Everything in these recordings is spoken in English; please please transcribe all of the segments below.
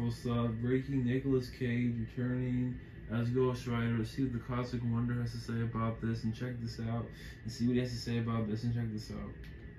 Marvel stuff, breaking Nicolas Cage returning as Ghost Rider. See what the Cosmic Wonder has to say about this, and check this out, and see what he has to say about this, and check this out.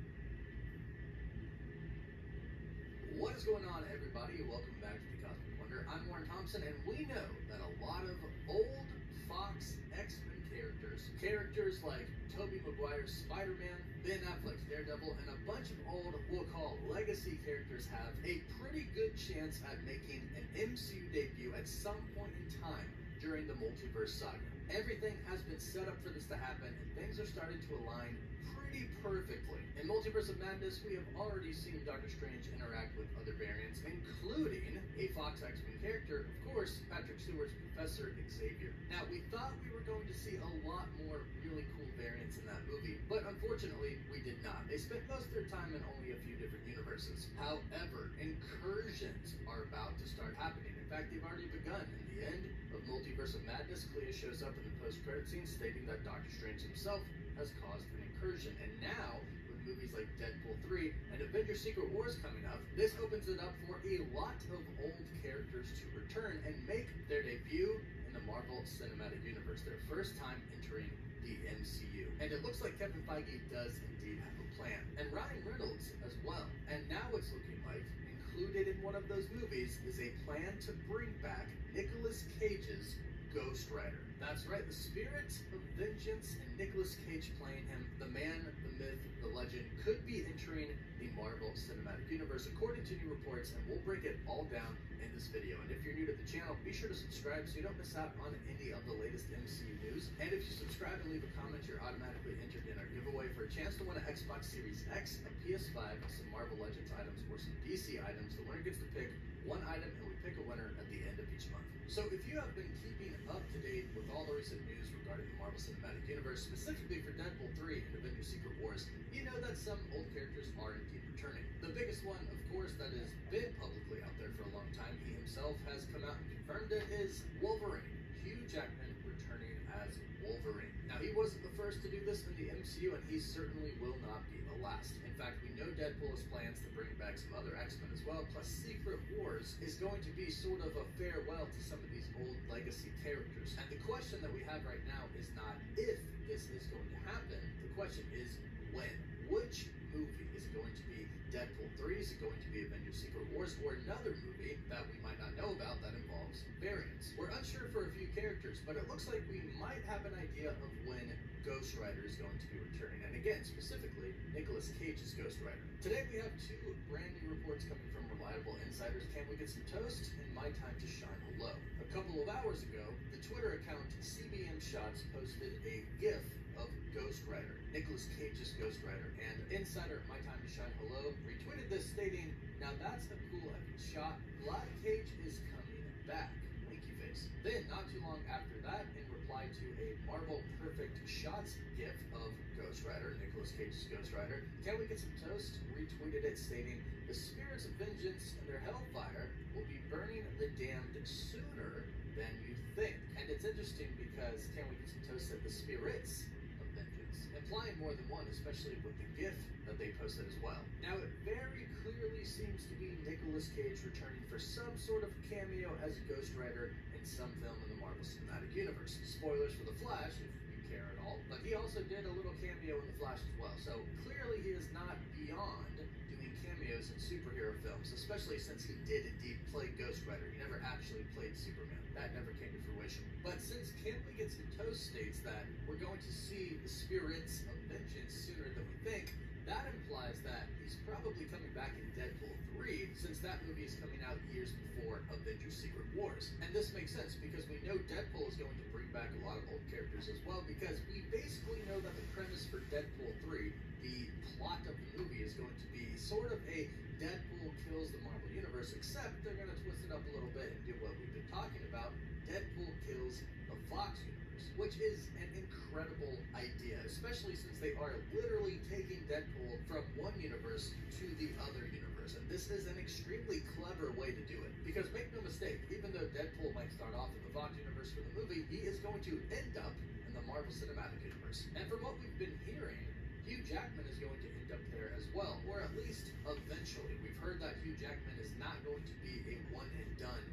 What is going on, everybody? Welcome back to the Cosmic Wonder. I'm Warren Thompson, and we know that a lot of old Fox X-Men characters like Tobey Maguire's Spider-Man, Ben Affleck's Daredevil, and a bunch of old, we'll call legacy characters have a pretty good chance at making an MCU debut at some point in time during the multiverse saga. Everything has been set up for this to happen, and things are starting to align pretty perfectly. In Multiverse of Madness, we have already seen Doctor Strange interact with other variants, including a Fox X-Men character, of course, Patrick Stewart's Professor Xavier. Now, we thought we were going to see a lot more really cool variants in that movie, but unfortunately, we did not. They spent most of their time in only a few different universes. However, incursions are about to start happening. In fact, they've already begun. In the end of Multiverse of Madness, Clea shows up in the post-credit scene stating that Doctor Strange himself has caused an incursion. And now, with movies like Deadpool 3 and Avengers Secret Wars coming up, this opens it up for a lot of old characters to return and make their debut in the Marvel Cinematic Universe, their first time entering the MCU. And it looks like Kevin Feige does indeed have a plan. And Ryan Reynolds as well. And now it's looking like included in one of those movies is a plan to bring back Nicolas Cage's Ghost Rider. That's right, the spirit of vengeance and Nicolas Cage playing him, the man, the myth, the legend, could be entering the Marvel Cinematic Universe according to new reports, and we'll break it all down in this video. And if you're new to the channel, be sure to subscribe so you don't miss out on any of the latest MCU news. And if you subscribe and leave a comment, you're automatically entered in our giveaway for a chance to win an Xbox Series X, a PS5, some Marvel Legends items, or some DC items. The winner gets to pick one item, and we pick a winner at the end of each month. So if you have been keeping up to date with all the recent news regarding the Marvel Cinematic Universe, specifically for Deadpool 3 and Avengers Secret Wars, you know that some old characters are indeed returning. The biggest one, of course, that has been publicly out there for a long time, he himself has come out and confirmed it, is Wolverine. Hugh Jackman returning as Wolverine. Now, he wasn't the first to do this in the MCU, and he certainly will not be the last. In fact, we know Deadpool has plans to bring back some other X-Men as well, plus Secret Wars is going to be sort of a farewell to some of these old legacy characters. And the question that we have right now is not if this is going to happen, the question is when. Which movie is it going to be? Deadpool 3? Is it going to be Avengers Secret Wars, or another movie that we might not know about that involves variants? We're unsure for a few characters, but it looks like we might have an idea of when Ghost Rider is going to be returning, and again, specifically, Nicolas Cage's Ghost Rider. Today we have two brand new reports coming from reliable insiders. Can we get some toast? And my time to shine hello. A couple of hours ago, the Twitter account CBM Shots posted a GIF of Ghost Rider, Nicolas Cage's Ghost Rider, and insider My Time to Shine Hello retweeted this stating, "Now that's a cool epic shot. Glad Cage is coming back. Winky face." Then, not too long after that, in reply to a Marvel Perfect Shots GIF of Ghost Rider, Nicolas Cage's Ghost Rider, "Can we get some toast?" retweeted it stating, "The spirits of vengeance and their hellfire will be burning the damned sooner than you think." And it's interesting because Can We Get Some Toast said the spirits of vengeance, implying more than one, especially with the GIF that they posted as well. Now, it very clearly seems to be Nicolas Cage returning for some sort of cameo as Ghost Rider in some film in the Marvel Cinematic Universe. Spoilers for The Flash, if you care at all, but he also did a little cameo in The Flash as well. So clearly he is not beyond doing cameos in superhero films, especially since he did indeed play Ghost Rider. He never actually played Superman. That never came to fruition. But since Can We Get Some Toast states that we're going to see the spirits of vengeance sooner than we think, that implies that he's probably coming back in Deadpool 3, since that movie is coming out years before Avengers Secret Wars. And this makes sense because we know Deadpool is going to bring back a lot of old characters as well, because we basically know that the premise for Deadpool 3, the plot of the movie, is going to be sort of a Deadpool kills the Marvel Universe, except they're going to twist it up a little bit and do what we've been talking about. Deadpool kills the Fox Universe, which is an incredible idea, especially since they are literally taking Deadpool from one universe to the other universe. And this is an extremely clever way to do it, because make no mistake, even though Deadpool might start off in the Fox Universe for the movie, he is going to end up in the Marvel Cinematic Universe. And from what we've been hearing, Hugh Jackman is going to end up there as well, or at least eventually. We've heard that Hugh Jackman is not going to be a one and done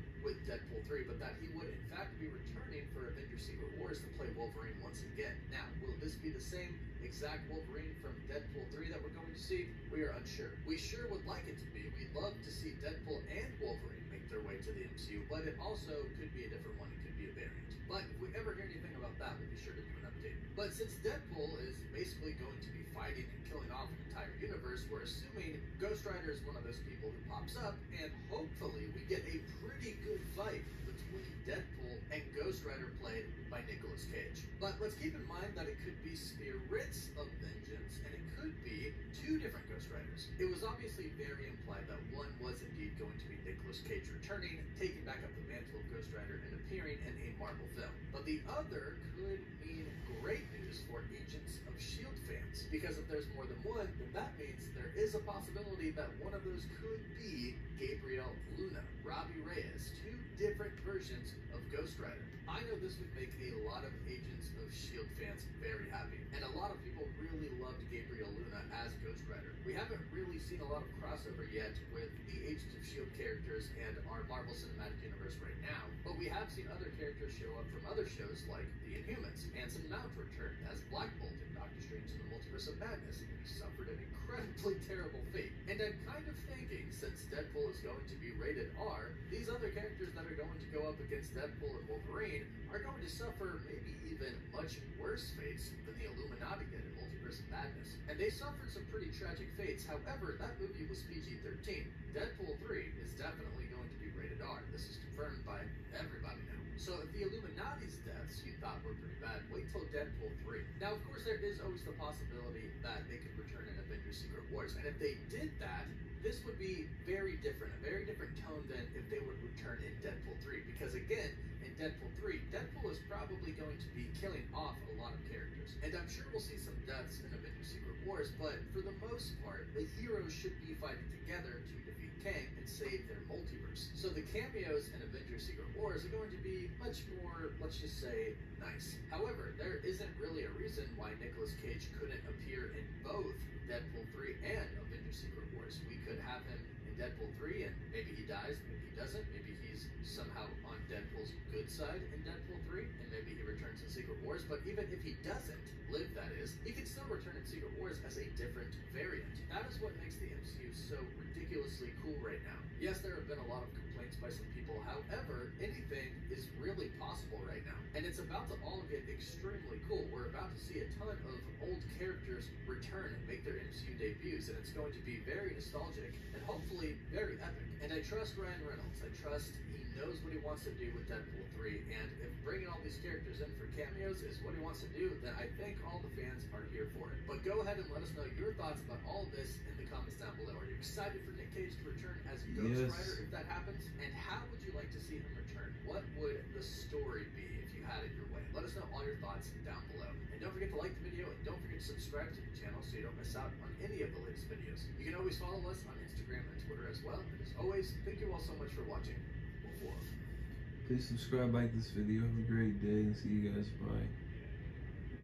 returning for Avengers Secret Wars to play Wolverine once again. Now, will this be the same exact Wolverine from Deadpool 3 that we're going to see? We are unsure. We sure would like it to be. We'd love to see Deadpool and Wolverine make their way to the MCU, but it also could be a different one. It could be a variant. But if we ever hear anything about that, we'll be sure to do an update. But since Deadpool is basically going to be fighting and killing off an entire universe, we're assuming Ghost Rider is one of those people who pops up, and hopefully we get a pretty good fight between Deadpool and Ghost Rider played by Nicolas Cage. But let's keep in mind that it could be spirits of vengeance, and it could be two different Ghost Riders. It was obviously very implied that one was indeed going to be Nicolas Cage returning, taking back up the mantle of Ghost Rider and appearing in a Marvel film. But the other could mean great news for Agents of S.H.I.E.L.D. fans, because if there's more than one, then that means there is a possibility that one of those could be Gabriel Luna, Robbie Reyes, two different versions of Ghost Rider. I know this would make a lot of Agents of S.H.I.E.L.D. fans very happy, and a lot of people really loved Gabriel Luna as Ghost Rider. We haven't really seen a lot of crossover yet with the Agents of S.H.I.E.L.D. characters and our Marvel Cinematic Universe right now, but we have seen other characters show up from other shows like The Inhumans. Anson Mount returned as Black Bolt in Doctor Strange in the Multiverse of Madness, and he suffered an incredibly terrible fate. And I'm kind of thinking, since Deadpool is going to be rated R, these other characters that are going to go up against Deadpool and Wolverine are going to suffer maybe even much worse fates than the Illuminati did in Multiverse of Madness. And they suffered some pretty tragic fates. However, that movie was PG-13. Deadpool 3 is definitely going to be rated R. This is confirmed by everybody now. So if the Illuminati's deaths you thought were pretty bad, wait till Deadpool 3. Now, of course, there is always the possibility that they could return in Avengers Secret Wars. And if they did that, this would be very different, a very different tone than if they would return in Deadpool 3. Because again, in Deadpool 3, Deadpool is probably going to be killing off a lot of characters. And I'm sure we'll see some deaths in Avengers Secret Wars, but for the most part, the heroes should be fighting together to defeat Kang and save their multiverse. So the cameos in Avengers Secret Wars are going to be much more, let's just say, nice. However, there isn't really a reason why Nicolas Cage couldn't appear in both Deadpool 3 and Avengers Secret Wars. We could have him in Deadpool 3 and maybe he dies, maybe he doesn't, maybe he's somehow on Deadpool's good side in Deadpool 3, and maybe he returns in Secret Wars. But even if he doesn't live, that is, he can still return in Secret Wars as a different variant. That is what makes the MCU so ridiculously cool right now. Yes, there have been a lot of complaints by some people. However, anything is really possible right now. And it's about to all get extremely cool. We're about to see a ton of old characters return and make their MCU debuts, and it's going to be very nostalgic and hopefully very epic. And I trust Ryan Reynolds. I trust he knows what he wants to do with Deadpool 3, and if bringing all these characters in for cameos is what he wants to do, then I think all the fans are here for it. But go ahead and let us know your thoughts about all of this in the comments down below. Are you excited for Nick Cage to return as Ghost Rider if that happens? And how would you like to see him return? What would the story be if you had it your way? Let us know all your thoughts down below. And don't forget to like the video, and don't forget to subscribe to the channel so you don't miss out on any of the latest videos. You can always follow us on Instagram and Twitter as well. And as always, thank you all so much for watching. Please subscribe, like this video. Have a great day, and see you guys. Bye.